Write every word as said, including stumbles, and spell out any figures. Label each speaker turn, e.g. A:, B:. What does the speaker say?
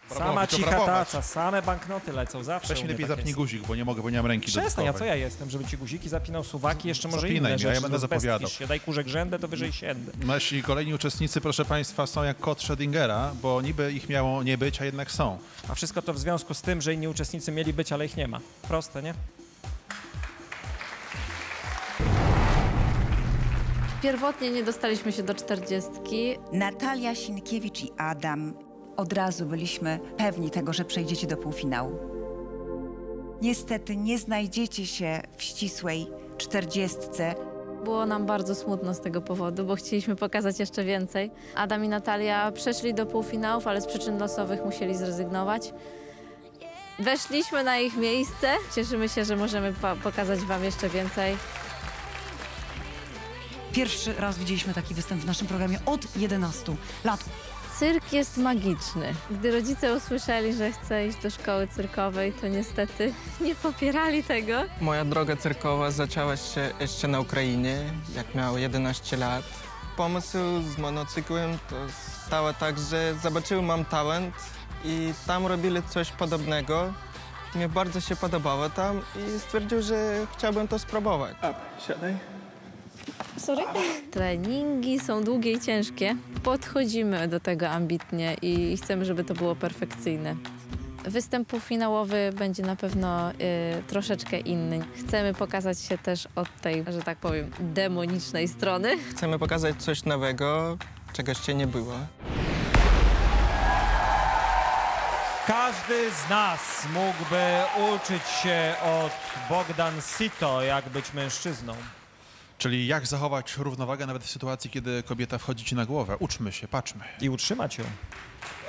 A: Sama cicha taca, same banknoty lecą, zawsze.
B: Weź mi lepiej tak zapnij guzik, bo nie mogę, bo nie mam ręki do
A: Przestań, a co ja jestem, żeby ci guziki zapinał, suwaki, jeszcze może
B: Zapinaj
A: inne
B: mnie,
A: rzeczy.
B: ja będę zapowiadał.
A: Się, daj kurzek rzędę, to wyżej siędę.
B: Nasi kolejni uczestnicy, proszę Państwa, są jak kot Schrödingera, bo niby ich miało nie być, a jednak są.
A: A wszystko to w związku z tym, że inni uczestnicy mieli być, ale ich nie ma. Proste, nie?
C: Pierwotnie nie dostaliśmy się do czterdziestki.
D: Natalia Sienkiewicz i Adam. Od razu byliśmy pewni tego, że przejdziecie do półfinału. Niestety nie znajdziecie się w ścisłej czterdziestce.
C: Było nam bardzo smutno z tego powodu, bo chcieliśmy pokazać jeszcze więcej. Adam i Natalia przeszli do półfinałów, ale z przyczyn losowych musieli zrezygnować. Weszliśmy na ich miejsce. Cieszymy się, że możemy po pokazać wam jeszcze więcej.
E: Pierwszy raz widzieliśmy taki występ w naszym programie od jedenastu lat.
C: Cyrk jest magiczny. Gdy rodzice usłyszeli, że chcę iść do szkoły cyrkowej, to niestety nie popierali tego.
F: Moja droga cyrkowa zaczęła się jeszcze na Ukrainie, jak miałem jedenaście lat. Pomysł z monocyklem to stało tak, że zobaczyłem, mam talent i tam robili coś podobnego. Mnie bardzo się podobało tam i stwierdził, że chciałbym to spróbować.
G: Siadaj.
C: Sorry. Treningi są długie i ciężkie. Podchodzimy do tego ambitnie i chcemy, żeby to było perfekcyjne. Występ półfinałowy będzie na pewno y, troszeczkę inny. Chcemy pokazać się też od tej, że tak powiem, demonicznej strony.
F: Chcemy pokazać coś nowego, czego jeszcze nie było.
A: Każdy z nas mógłby uczyć się od Bogdan Sito, jak być mężczyzną.
B: Czyli jak zachować równowagę nawet w sytuacji, kiedy kobieta wchodzi ci na głowę. Uczmy się, patrzmy.
A: I utrzymać ją.